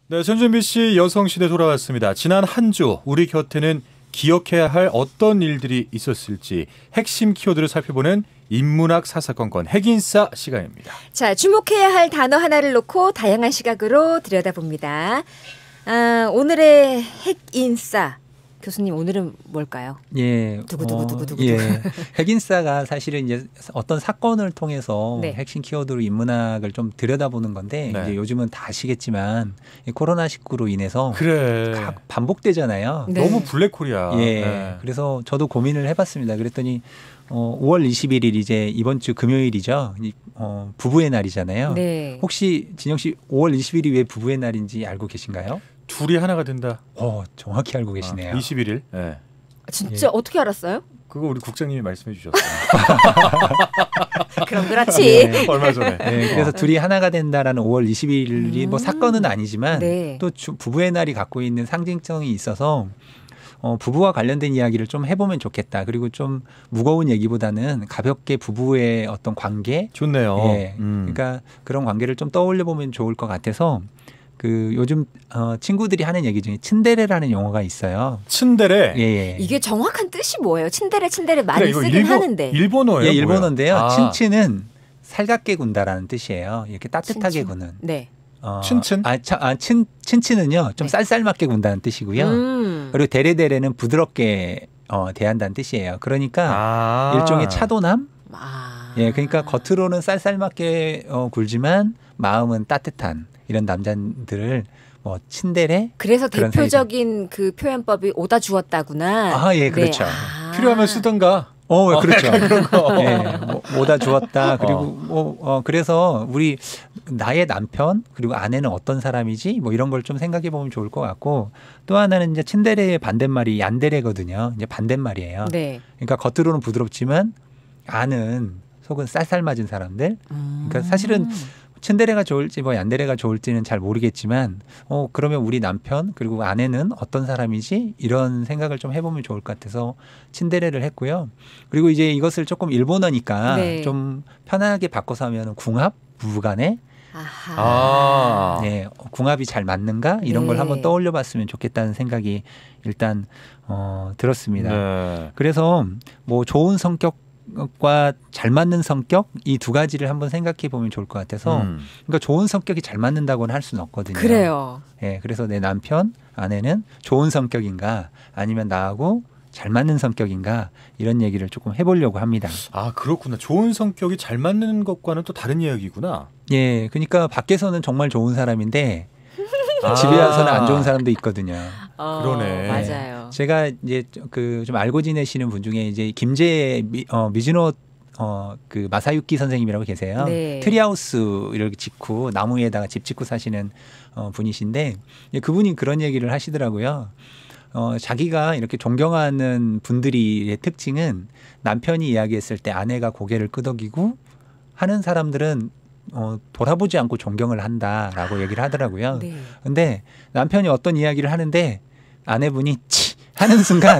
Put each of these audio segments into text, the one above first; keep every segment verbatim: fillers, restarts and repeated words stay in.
네, 전준비 씨 여성시대 돌아왔습니다. 지난 한 주 우리 곁에는 기억해야 할 어떤 일들이 있었을지 핵심 키워드를 살펴보는 인문학 사사건건 핵인싸 시간입니다. 자, 주목해야 할 단어 하나를 놓고 다양한 시각으로 들여다봅니다. 아, 오늘의 핵인싸. 교수님, 오늘은 뭘까요? 예, 두구두구두구두구. 어, 예, 핵인싸가 사실은 이제 어떤 사건을 통해서 네. 핵심 키워드로 인문학을 좀 들여다보는 건데 네. 이제 요즘은 다 아시겠지만 이 코로나십구로 인해서 그래. 각 반복되잖아요. 네. 너무 블랙홀이야. 예, 네. 그래서 저도 고민을 해봤습니다. 그랬더니 어, 오월 이십일일 이제 이번 주 금요일이죠. 이, 어, 부부의 날이잖아요. 네. 혹시 진영 씨 오월 이십일이 왜 부부의 날인지 알고 계신가요? 둘이 하나가 된다. 어, 정확히 알고 계시네요. 아, 이십일일. 네. 진짜 예. 어떻게 알았어요? 그거 우리 국장님이 말씀해 주셨어요. 그럼 그렇지. 네. 얼마 전에. 네, 그래서 둘이 하나가 된다라는 오월 이십일이 음. 뭐 사건은 아니지만 네. 또 주, 부부의 날이 갖고 있는 상징성이 있어서 어, 부부와 관련된 이야기를 좀 해보면 좋겠다. 그리고 좀 무거운 얘기보다는 가볍게 부부의 어떤 관계, 좋네요. 예, 음. 그러니까 그런 관계를 좀 떠올려 보면 좋을 것 같아서 그 요즘 어, 친구들이 하는 얘기 중에 츤데레라는 용어가 있어요. 츤데레. 예, 예. 이게 정확한 뜻이 뭐예요? 친데레 친데레 많이 그래, 이거 쓰긴 일본, 하는데. 일본어예요. 예, 일본어인데요. 뭐야? 아, 친친은 살갑게 군다라는 뜻이에요. 이렇게 따뜻하게 친친. 구는. 네. 어, 친친? 아, 차, 아 친, 친친은요. 좀 네. 쌀쌀맞게 군다는 뜻이고요. 음. 그리고 데레데레는 부드럽게 어, 대한다는 뜻이에요. 그러니까 아. 일종의 차도남? 아. 예, 그러니까 겉으로는 쌀쌀맞게 어, 굴지만 마음은 따뜻한 이런 남자들을 뭐 친데레? 그래서 그런 대표적인 그 표현법이 오다 주었다구나. 아, 예, 그렇죠. 아. 필요하면 쓰던가. 어, 그렇죠. 그런 거. 예, 뭐, 뭐다 주었다. 그리고 어. 뭐, 어, 그래서 우리 나의 남편 그리고 아내는 어떤 사람이지? 뭐 이런 걸 좀 생각해 보면 좋을 것 같고 또 하나는 이제 친데레의 반대말이 얀데레거든요. 이제 반대말이에요. 네. 그러니까 겉으로는 부드럽지만 안은 속은 쌀쌀맞은 사람들. 그러니까 사실은 츤데레가 좋을지 뭐 얀데레가 좋을지는 잘 모르겠지만 어 그러면 우리 남편 그리고 아내는 어떤 사람이지 이런 생각을 좀 해보면 좋을 것 같아서 츤데레를 했고요. 그리고 이제 이것을 조금 일본어니까 네. 좀 편하게 바꿔서 하면 궁합 부부간에 아하. 아. 네 궁합이 잘 맞는가 이런 네. 걸 한번 떠올려봤으면 좋겠다는 생각이 일단 어, 들었습니다. 네. 그래서 뭐 좋은 성격 과 잘 맞는 성격 이 두 가지를 한번 생각해 보면 좋을 것 같아서 음. 그러니까 좋은 성격이 잘 맞는다고는 할 수는 없거든요. 그래요. 예, 그래서 내 남편 아내는 좋은 성격인가 아니면 나하고 잘 맞는 성격인가 이런 얘기를 조금 해보려고 합니다. 아, 그렇구나. 좋은 성격이 잘 맞는 것과는 또 다른 이야기구나. 예, 그러니까 밖에서는 정말 좋은 사람인데 아. 집에 와서는 안 좋은 사람도 있거든요. 어, 그러네. 맞아요. 제가 이제 그 좀 알고 지내시는 분 중에 이제 김제 미, 어, 미즈노 어, 그 마사유키 선생님이라고 계세요. 네. 트리하우스 이렇게 짓고 나무에다가 집 짓고 사시는 어, 분이신데 예, 그분이 그런 얘기를 하시더라고요. 어, 자기가 이렇게 존경하는 분들의 특징은 남편이 이야기했을 때 아내가 고개를 끄덕이고 하는 사람들은 어, 돌아보지 않고 존경을 한다라고 얘기를 하더라고요. 네. 근데 남편이 어떤 이야기를 하는데 아내분이 치 하는 순간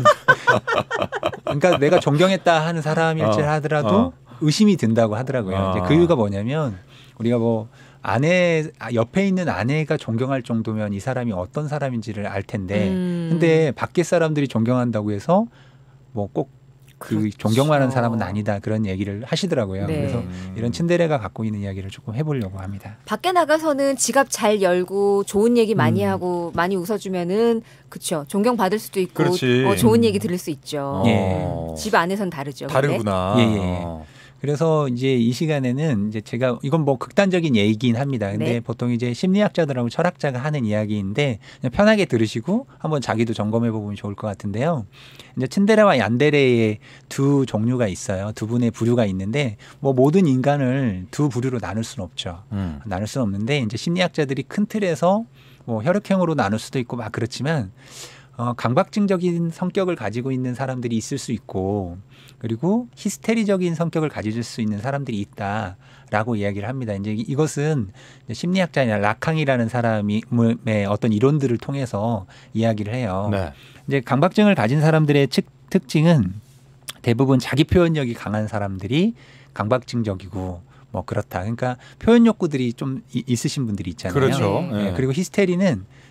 그러니까 내가 존경했다 하는 사람일지 어, 하더라도 어. 의심이 든다고 하더라고요. 아. 이제 그 이유가 뭐냐면 우리가 뭐 아내 옆에 있는 아내가 존경할 정도면 이 사람이 어떤 사람인지를 알 텐데 음. 근데 밖에 사람들이 존경한다고 해서 뭐 꼭 그 그렇죠. 존경만한 사람은 아니다 그런 얘기를 하시더라고요. 네. 그래서 음. 이런 츤데레가 갖고 있는 이야기를 조금 해보려고 합니다. 밖에 나가서는 지갑 잘 열고 좋은 얘기 많이 음. 하고 많이 웃어주면은 그쵸 존경 받을 수도 있고 그렇지. 어, 좋은 얘기 들을 수 있죠. 어. 집 안에선 다르죠. 근데. 다르구나. 예, 예. 그래서 이제 이 시간에는 이제 제가 이건 뭐 극단적인 얘기긴 합니다. 근데 네. 보통 이제 심리학자들하고 철학자가 하는 이야기인데 그냥 편하게 들으시고 한번 자기도 점검해 보면 좋을 것 같은데요. 이제 츤데레와 얀데레의 두 종류가 있어요. 두 분의 부류가 있는데 뭐 모든 인간을 두 부류로 나눌 수는 없죠. 음. 나눌 수는 없는데 이제 심리학자들이 큰 틀에서 뭐 혈액형으로 나눌 수도 있고 막 그렇지만 어, 강박증적인 성격을 가지고 있는 사람들이 있을 수 있고 그리고 히스테리적인 성격을 가질 수 있는 사람들이 있다라고 이야기를 합니다. 이제 이것은 심리학자냐 라캉이라는 사람의 어떤 이론들을 통해서 이야기를 해요. 네. 이제 강박증을 가진 사람들의 측, 특징은 대부분 자기 표현력이 강한 사람들이 강박증적이고 뭐 그렇다. 그러니까 표현 욕구들이 좀 이, 있으신 분들이 있잖아요. 그렇죠. 네. 네. 그리고 히스테리는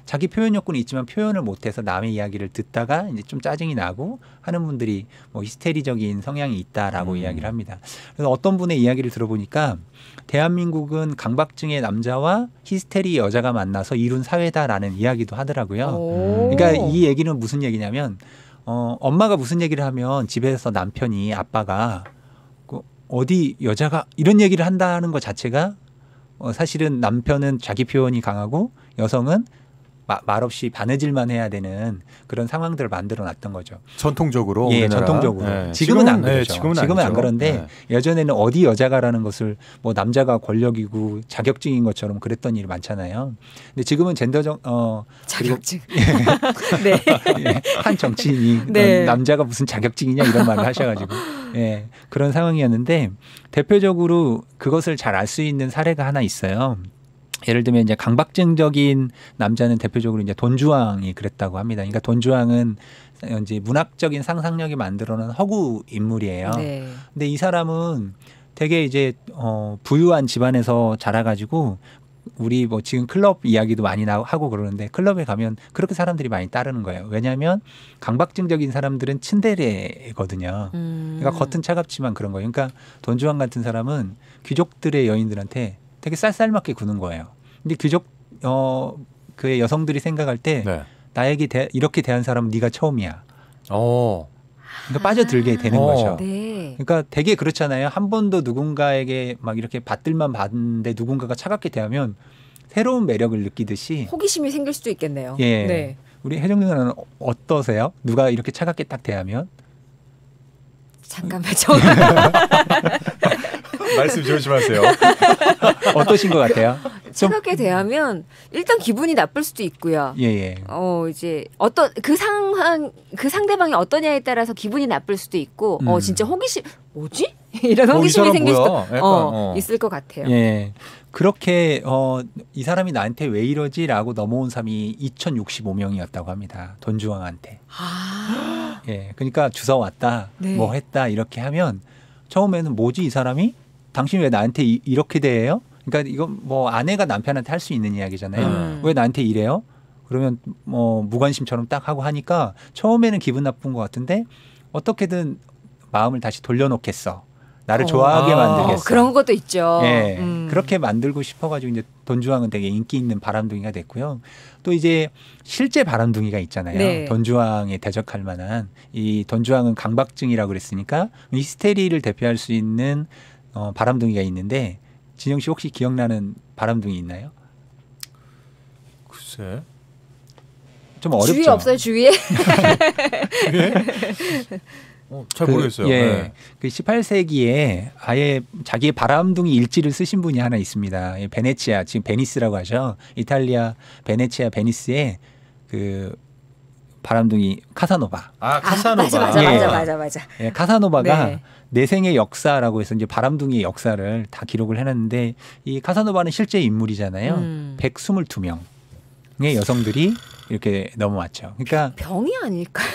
자기 표현 욕구는 있지만 표현을 못해서 남의 이야기를 듣다가 이제 좀 짜증이 나고 하는 분들이 뭐 히스테리적인 성향이 있다라고 음. 이야기를 합니다. 그래서 어떤 분의 이야기를 들어보니까 대한민국은 강박증의 남자와 히스테리 여자가 만나서 이룬 사회다라는 이야기도 하더라고요. 오. 그러니까 이 얘기는 무슨 얘기냐면 어, 엄마가 무슨 얘기를 하면 집에서 남편이 아빠가 그 어디 여자가 이런 얘기를 한다는 것 자체가 어, 사실은 남편은 자기 표현이 강하고 여성은 마, 말없이 바느질만 해야 되는 그런 상황들을 만들어 놨던 거죠. 전통적으로. 예, 우리나라. 전통적으은 네. 지금은 안 네, 그렇죠. 지금은, 지금은 안 아니죠. 그런데 네. 예전에는 어디 여자가라는 것을 뭐 남자가 권력이고 자격증인 것처럼 그랬던 일이 많잖아요. 근데 지금은 젠더적 어 자격증. 네. 예, 한 정치인이 네. 남자가 무슨 자격증이냐 이런 말을 하셔가지고 예, 그런 상황이었는데 대표적으로 그것을 잘 알 수 있는 사례가 하나 있어요. 예를 들면 이제 강박증적인 남자는 대표적으로 이제 돈주왕이 그랬다고 합니다. 그러니까 돈주왕은 이제 문학적인 상상력이 만들어낸 허구 인물이에요. 네. 근데 이 사람은 되게 이제 어 부유한 집안에서 자라가지고 우리 뭐 지금 클럽 이야기도 많이 나 하고 그러는데 클럽에 가면 그렇게 사람들이 많이 따르는 거예요. 왜냐하면 강박증적인 사람들은 츤데레거든요. 음. 그러니까 겉은 차갑지만 그런 거예요. 그러니까 돈주왕 같은 사람은 귀족들의 여인들한테 되게 쌀쌀맞게 구는 거예요. 근데 귀족 어 그의 여성들이 생각할 때 네. 나에게 대, 이렇게 대한 사람은 네가 처음이야. 어. 그러니까 빠져들게 되는 어. 거죠. 네. 그러니까 되게 그렇잖아요. 한 번도 누군가에게 막 이렇게 받들만 받는데 누군가가 차갑게 대하면 새로운 매력을 느끼듯이 호기심이 생길 수도 있겠네요. 예. 네. 우리 혜정 누나는 어떠세요? 누가 이렇게 차갑게 딱 대하면? 잠깐만 저 말씀 조심하세요. 어떠신 것 같아요? 좀 차갑게 대하면 일단 기분이 나쁠 수도 있고요. 예, 예. 어 이제 어떤 그 상황 그 상대방이 어떠냐에 따라서 기분이 나쁠 수도 있고 어 음. 진짜 호기심 뭐지 이런 어, 이 호기심이 사람 생길 수도 뭐야? 약간, 어, 어. 있을 것 같아요. 예. 그렇게 어, 이 사람이 나한테 왜 이러지라고 넘어온 사람이 이천육십오 명이었다고 합니다. 돈주왕한테. 아, 예. 그러니까 주워 왔다. 네. 뭐 했다. 이렇게 하면 처음에는 뭐지 이 사람이? 당신 왜 나한테 이, 이렇게 대해요? 그러니까 이건 뭐 아내가 남편한테 할 수 있는 이야기잖아요. 음. 왜 나한테 이래요? 그러면 뭐 무관심처럼 딱 하고 하니까 처음에는 기분 나쁜 것 같은데 어떻게든 마음을 다시 돌려놓겠어. 나를 어. 좋아하게 아. 만들겠어. 어, 그런 것도 있죠. 예. 음. 그렇게 만들고 싶어가지고 이제 돈주왕은 되게 인기 있는 바람둥이가 됐고요. 또 이제 실제 바람둥이가 있잖아요. 네. 돈주왕에 대적할 만한 이 돈주왕은 강박증이라고 그랬으니까 히스테리를 대표할 수 있는 어, 바람둥이가 있는데 진영 씨 혹시 기억나는 바람둥이 있나요? 글쎄. 좀 어렵죠. 주위 없어요 주위에? 어, 잘 그, 모르겠어요. 예. 네. 그 십팔 세기에 아예 자기의 바람둥이 일지를 쓰신 분이 하나 있습니다. 이 베네치아, 지금 베니스라고 하죠. 이탈리아 베네치아 베니스에 그 바람둥이 카사노바. 아, 아, 카사노바. 맞아 맞아 예. 맞아 맞아 맞아. 예, 카사노바가 네. 내생의 역사라고 해서 이제 바람둥이의 역사를 다 기록을 해놨는데 이 카사노바는 실제 인물이잖아요. 음. 백이십이 명의 여성들이 이렇게 넘어왔죠. 그러니까 병이 아닐까요?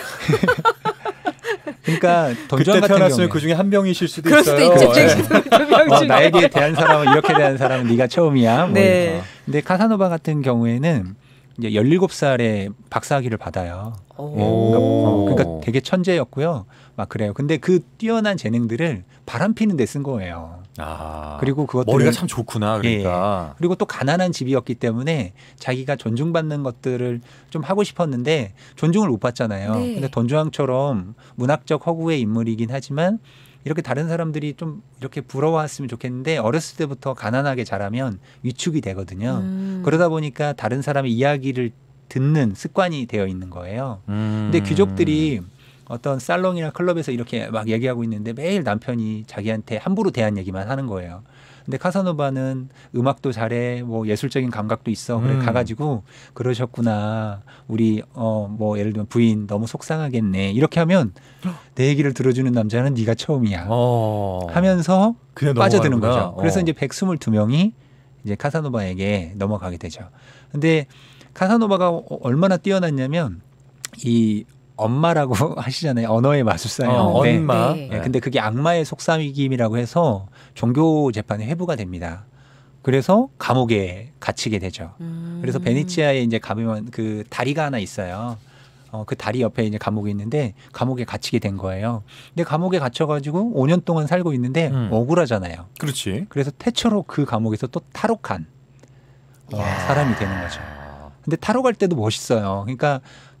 그러니까 그때 돈주왕 같은 태어났으면 경우에 그 중에 한 명이실 수도 그럴 수도 있어요. 있죠. 네. 두명 어, 중에. 나에게 대한 사람은 이렇게 대한 사람은 네가 처음이야. 뭐 네. 이렇게. 근데 카사노바 같은 경우에는 이제 열일곱 살에 박사학위를 받아요. 오. 그러니까, 어, 그러니까 오. 되게 천재였고요. 막 그래요. 근데 그 뛰어난 재능들을 바람 피는 데 쓴 거예요. 아. 그리고 그것들을- 머리가 참 좋구나. 그러니까. 그리고 또 가난한 집이었기 때문에 자기가 존중받는 것들을 좀 하고 싶었는데 존중을 못 받잖아요. 네. 근데 돈주왕처럼 문학적 허구의 인물이긴 하지만 이렇게 다른 사람들이 좀 이렇게 부러워했으면 좋겠는데 어렸을 때부터 가난하게 자라면 위축이 되거든요. 음. 그러다 보니까 다른 사람의 이야기를 듣는 습관이 되어 있는 거예요. 음. 근데 귀족들이 어떤 살롱이나 클럽에서 이렇게 막 얘기하고 있는데 매일 남편이 자기한테 함부로 대한 얘기만 하는 거예요. 근데 카사노바는 음악도 잘해, 뭐 예술적인 감각도 있어. 그래 음. 가가지고 그러셨구나. 우리 어 뭐 예를 들면 부인 너무 속상하겠네. 이렇게 하면 내 얘기를 들어주는 남자는 네가 처음이야. 어. 하면서 그냥 빠져드는 넘어가는구나. 거죠. 그래서 어. 이제 백이십이 명이 이제 카사노바에게 넘어가게 되죠. 근데 카사노바가 어- 얼마나 뛰어났냐면 이 엄마라고 하시잖아요. 언어의 어, 마술사였는데 언마. 네. 예, 근데 그게 악마의 속삭임이라고 해서 종교 재판에 회부가 됩니다. 그래서 감옥에 갇히게 되죠. 음. 그래서 베네치아에 이제 가면 그 다리가 하나 있어요. 어, 그 다리 옆에 이제 감옥이 있는데 감옥에 갇히게 된 거예요. 근데 감옥에 갇혀가지고 오 년 동안 살고 있는데 음. 억울하잖아요. 그렇지. 그래서 태초로 그 감옥에서 또 탈옥한 어, 사람이 되는 거죠. 근데 탈옥할 때도 멋있어요. 그러니까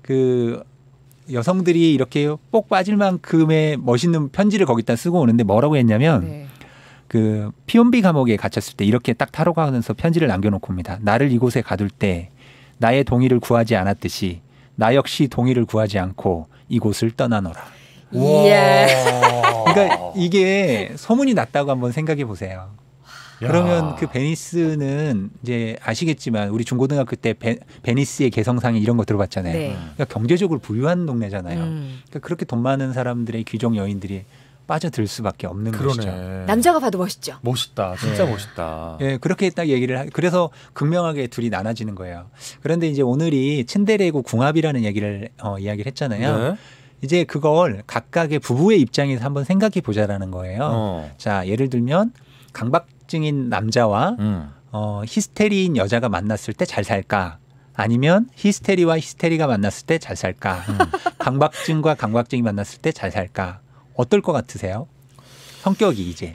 그 여성들이 이렇게 뽁 빠질 만큼의 멋있는 편지를 거기다 쓰고 오는데 뭐라고 했냐면 네. 그 피온비 감옥에 갇혔을 때 이렇게 딱 탈옥하면서 편지를 남겨놓고 옵니다. 나를 이곳에 가둘 때 나의 동의를 구하지 않았듯이 나 역시 동의를 구하지 않고 이곳을 떠나노라. 이야. 그러니까 이게 소문이 났다고 한번 생각해 보세요. 그러면 그 베니스는 이제 아시겠지만 우리 중고등학교 때 베, 베니스의 개성상이 이런 거 들어봤잖아요. 네. 그러니까 경제적으로 부유한 동네잖아요. 음. 그러니까 그렇게 돈 많은 사람들의 귀족 여인들이 빠져들 수밖에 없는 것이죠. 그러네. 남자가 봐도 멋있죠. 멋있다. 진짜 네. 멋있다. 예, 그렇게 딱 얘기를 하, 그래서 극명하게 둘이 나눠지는 거예요. 그런데 이제 오늘이 츤데레고 궁합이라는 얘기를 어, 이야기를 했잖아요. 네. 이제 그걸 각각의 부부의 입장에서 한번 생각해 보자라는 거예요. 어. 자, 예를 들면 강박증인 남자와 음. 어, 히스테리인 여자가 만났을 때 잘 살까? 아니면 히스테리와 히스테리가 만났을 때 잘 살까? 음. 강박증과 강박증이 만났을 때 잘 살까? 어떨 것 같으세요? 성격이 이제.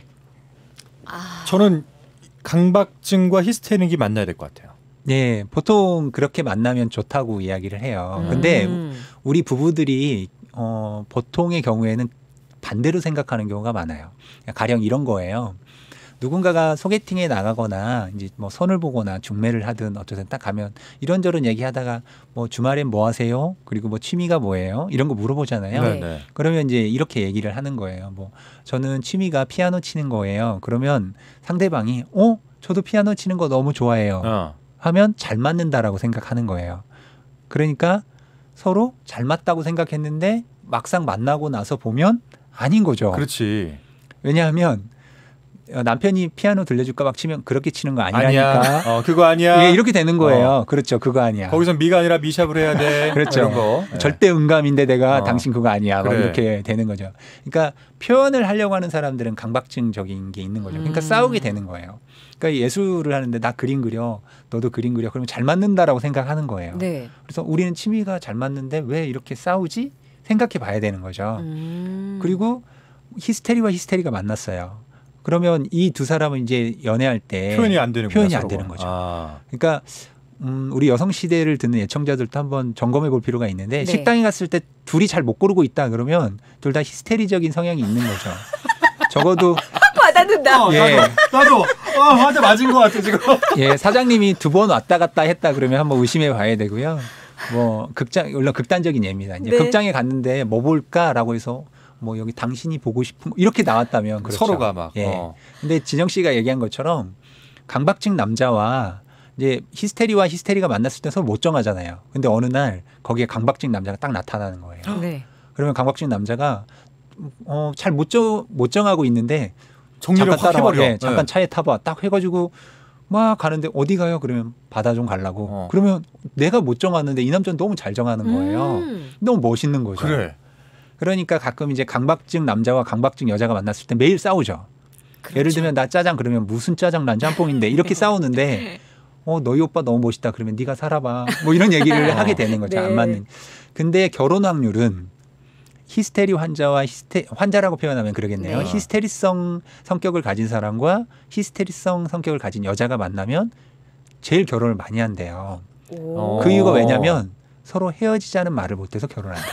아. 저는 강박증과 히스테릭이 만나야 될 것 같아요. 네, 보통 그렇게 만나면 좋다고 이야기를 해요. 근데 음. 우리 부부들이 어, 보통의 경우에는 반대로 생각하는 경우가 많아요. 가령 이런 거예요. 누군가가 소개팅에 나가거나 이제 뭐 선을 보거나 중매를 하든 어쩌든 딱 가면 이런저런 얘기하다가 뭐 주말엔 뭐 하세요? 그리고 뭐 취미가 뭐예요? 이런 거 물어보잖아요. 네. 네. 그러면 이제 이렇게 얘기를 하는 거예요. 뭐 저는 취미가 피아노 치는 거예요. 그러면 상대방이 어? 저도 피아노 치는 거 너무 좋아해요. 어. 하면 잘 맞는다라고 생각하는 거예요. 그러니까 서로 잘 맞다고 생각했는데 막상 만나고 나서 보면 아닌 거죠. 그렇지. 왜냐하면 남편이 피아노 들려줄까 막 치면 그렇게 치는 거 아니라니까. 아니야. 어, 그거 아니야. 예, 이렇게 되는 거예요. 어. 그렇죠. 그거 아니야. 거기선 미가 아니라 미샵을 해야 돼. 그렇죠. 이런 거. 네. 절대 음감인데 내가 어. 당신 그거 아니야. 막 그래. 이렇게 되는 거죠. 그러니까 표현을 하려고 하는 사람들은 강박증적인 게 있는 거죠. 그러니까 음. 싸우게 되는 거예요. 그러니까 예술을 하는데 나 그림 그려, 너도 그림 그려. 그러면 잘 맞는다라고 생각하는 거예요. 네. 그래서 우리는 취미가 잘 맞는데 왜 이렇게 싸우지? 생각해 봐야 되는 거죠. 음. 그리고 히스테리와 히스테리가 만났어요. 그러면 이 두 사람은 이제 연애할 때 표현이 안 되는 표현이 안 되는 거죠. 아. 그러니까 음, 우리 여성 시대를 듣는 애청자들도 한번 점검해 볼 필요가 있는데 네. 식당에 갔을 때 둘이 잘 못 고르고 있다 그러면 둘 다 히스테리적인 성향이 있는 거죠. 적어도 받아든다. 어, 예. 나도, 나도. 어, 맞아, 맞은 것 같아, 지금. 예, 사장님이 두 번 왔다 갔다 했다 그러면 한번 의심해 봐야 되고요. 뭐 극장 물론 극단적인 예입니다. 이제 네. 극장에 갔는데 뭐 볼까라고 해서 뭐 여기 당신이 보고 싶은 이렇게 나왔다면 그렇죠. 서로가 막. 예. 어. 근데 진영 씨가 얘기한 것처럼 강박증 남자와 이제 히스테리와 히스테리가 만났을 때 서로 못 정하잖아요. 근데 어느 날 거기에 강박증 남자가 딱 나타나는 거예요. 네. 그러면 강박증 남자가 어, 잘 못 정, 못 정하고 있는데 정리를 잠깐 확 따라와. 해버려. 예, 잠깐 네. 차에 타봐. 딱 해가지고 막 가는데 어디 가요? 그러면 바다 좀 가려고. 어. 그러면 내가 못 정하는데 이 남자는 너무 잘 정하는 거예요. 음. 너무 멋있는 거죠. 그래. 그러니까 가끔 이제 강박증 남자와 강박증 여자가 만났을 때 매일 싸우죠. 그렇죠. 예를 들면 나 짜장 그러면 무슨 짜장 난 짬뽕인데 이렇게 싸우는데 어 너희 오빠 너무 멋있다 그러면 네가 살아봐 뭐 이런 얘기를 어. 하게 되는 거죠. 네. 안 맞는. 근데 결혼 확률은 히스테리 환자와 히스테 환자라고 표현하면 그러겠네요. 네. 히스테리성 성격을 가진 사람과 히스테리성 성격을 가진 여자가 만나면 제일 결혼을 많이 한대요. 오. 그 이유가 왜냐면 서로 헤어지자는 말을 못해서 결혼한대요.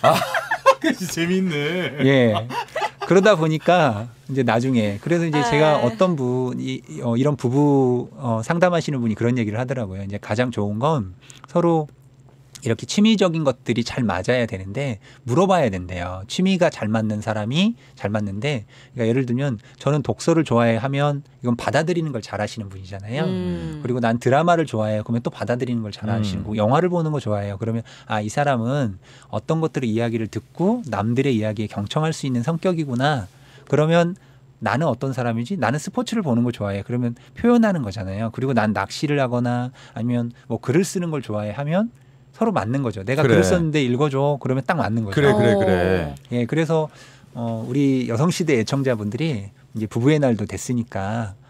재밌네. 예. 그러다 보니까 이제 나중에 그래서 이제 아. 제가 어떤 분이 어, 이런 부부 어, 상담하시는 분이 그런 얘기를 하더라고요. 이제 가장 좋은 건 서로 이렇게 취미적인 것들이 잘 맞아야 되는데 물어봐야 된대요. 취미가 잘 맞는 사람이 잘 맞는데 그러니까 예를 들면 저는 독서를 좋아해 하면 이건 받아들이는 걸 잘하시는 분이잖아요. 음. 그리고 난 드라마를 좋아해요. 그러면 또 받아들이는 걸 잘하시는 음. 거고 영화를 보는 거 좋아해요. 그러면 아, 이 사람은 어떤 것들의 이야기를 듣고 남들의 이야기에 경청할 수 있는 성격이구나. 그러면 나는 어떤 사람이지? 나는 스포츠를 보는 걸 좋아해. 그러면 표현하는 거잖아요. 그리고 난 낚시를 하거나 아니면 뭐 글을 쓰는 걸 좋아해 하면 서로 맞는 거죠. 내가 그래. 글을 썼는데 읽어줘. 그러면 딱 맞는 거죠. 그래, 그래, 어. 그래. 예, 그래서 어, 우리 여성시대 애청자분들이 이제 부부의 날도 됐으니까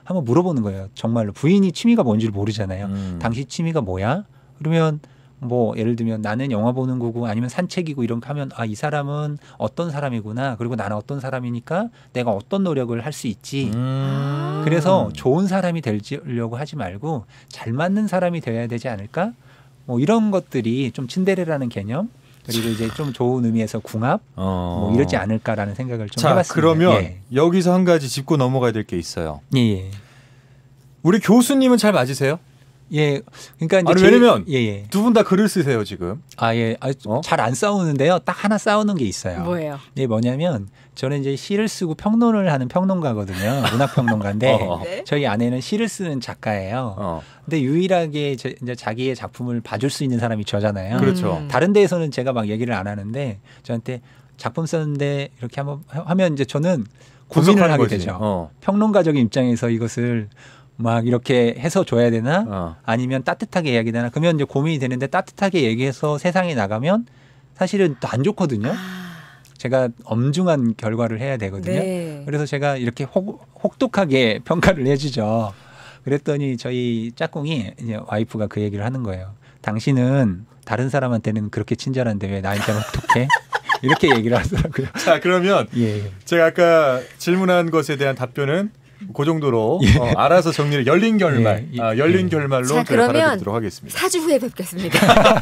한번 물어보는 거예요. 정말로 부인이 취미가 뭔지를 모르잖아요. 음. 당신 취미가 뭐야? 그러면 뭐 예를 들면 나는 영화 보는 거고 아니면 산책이고 이런 거 하면 아, 이 사람은 어떤 사람이구나. 그리고 나는 어떤 사람이니까 내가 어떤 노력을 할 수 있지. 음. 그래서 좋은 사람이 되려고 하지 말고 잘 맞는 사람이 되어야 되지 않을까? 뭐 이런 것들이 좀 친데레라는 개념 그리고 이제 좀 좋은 의미에서 궁합 어. 뭐 이러지 않을까라는 생각을 좀 자, 해봤습니다. 그러면 예. 여기서 한 가지 짚고 넘어가야 될 게 있어요. 예, 예. 우리 교수님은 잘 맞으세요? 예, 그러니까 이제 아니, 제일- 왜냐면 예, 예. 두 분 다 글을 쓰세요 지금. 아, 예, 아, 어? 잘 안 싸우는데요. 딱 하나 싸우는 게 있어요. 뭐예요? 이게 뭐냐면 저는 이제 시를 쓰고 평론을 하는 평론가거든요. 문학 평론가인데 어. 네. 저희 아내는 시를 쓰는 작가예요. 어. 근데 유일하게 제- 이제 자기의 작품을 봐줄 수 있는 사람이 저잖아요. 그렇죠. 음. 다른 데에서는 제가 막 얘기를 안 하는데 저한테 작품 썼는데 이렇게 한번 하- 하면 이제 저는 고민을 분석하는 하게 거지. 되죠. 어. 평론가적인 입장에서 이것을 막 이렇게 해서 줘야 되나? 어. 아니면 따뜻하게 이야기 되나? 그러면 이제 고민이 되는데 따뜻하게 얘기해서 세상에 나가면 사실은 또 안 좋거든요. 아, 제가 엄중한 결과를 해야 되거든요. 네. 그래서 제가 이렇게 혹, 혹독하게 평가를 해주죠. 그랬더니 저희 짝꿍이 이제 와이프가 그 얘기를 하는 거예요. 당신은 다른 사람한테는 그렇게 친절한데 왜 나한테는 혹독해? 이렇게 얘기를 하더라고요. 자 그러면 예. 제가 아까 질문한 것에 대한 답변은 그 정도로 어, 알아서 정리를 열린 결말, 예, 예, 아, 열린 예. 결말로 자, 제가 그러면 받아들이도록 하겠습니다. 사 주 후에 뵙겠습니다.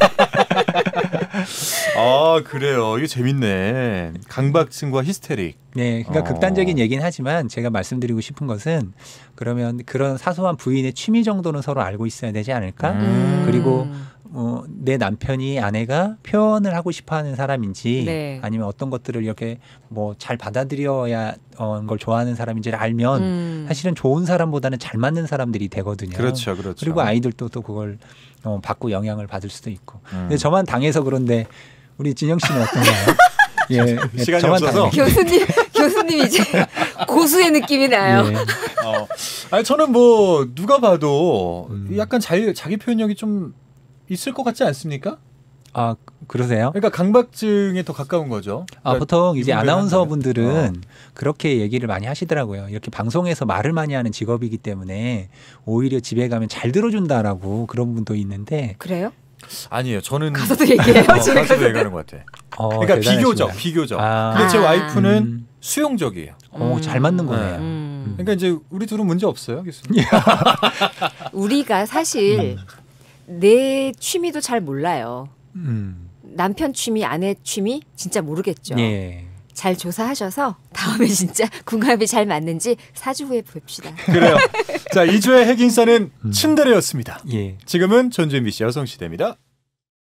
아 그래요, 이게 재밌네. 강박증과 히스테릭. 네, 그러니까 어. 극단적인 얘기는 하지만 제가 말씀드리고 싶은 것은 그러면 그런 사소한 부인의 취미 정도는 서로 알고 있어야 되지 않을까? 음. 그리고 어, 내 남편이 아내가 표현을 하고 싶어하는 사람인지 네. 아니면 어떤 것들을 이렇게 뭐 잘 받아들여야 어, 걸 좋아하는 사람인지를 알면 음. 사실은 좋은 사람보다는 잘 맞는 사람들이 되거든요. 그렇죠, 그렇죠. 그리고 아이들도 또 그걸 어, 받고 영향을 받을 수도 있고. 음. 근데 저만 당해서 그런데 우리 진영 씨는 어떤가요? 예, 시간이 저만 없어서. 당해. 교수님, 교수님 이제 고수의 느낌이 나요. 예. 어. 아니 저는 뭐 누가 봐도 음. 약간 자기 자기 표현력이 좀 있을 것 같지 않습니까? 아 그러세요? 그러니까 강박증에 더 가까운 거죠. 아, 그러니까 보통 이제 이분들 아나운서 한다면. 분들은 그렇게 얘기를 많이 하시더라고요. 이렇게 방송에서 말을 많이 하는 직업이기 때문에 오히려 집에 가면 잘 들어준다라고 그런 분도 있는데 그래요? 아니에요. 저는 가서도 얘기해요. 어, 집에 가서도 가서. 얘기하는 것 같아. 어, 그러니까 대단하시다. 비교적, 비교적. 아, 근데 제 아. 와이프는 음. 수용적이에요. 어, 잘 맞는 거네요. 음. 그러니까 이제 우리 둘은 문제 없어요, 교수님. 우리가 사실 내 취미도 잘 몰라요. 음. 남편 취미, 아내 취미 진짜 모르겠죠. 예. 잘 조사하셔서 다음에 진짜 궁합이 잘 맞는지 사 주 후에 봅시다. 그래요. 자, 이 주의 핵인싸는 음. 침대레였습니다. 예. 지금은 전주엠비씨 여성시대입니다.